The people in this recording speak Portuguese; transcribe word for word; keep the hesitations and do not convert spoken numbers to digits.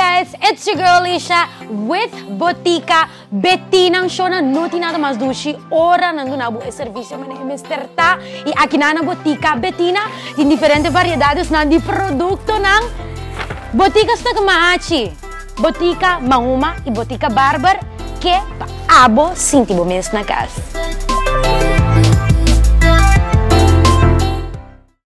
guys, it's your girl Alicia with Botica Bettina show na nuti nada mas dushi ora nando na bu serviço mane mister Ta e aqui na Botica Bettina tem diferentes variedades na de produto nang Botica sta kamachi Botica Mahuma e Botica Barber que abo sinti bo mes na casa.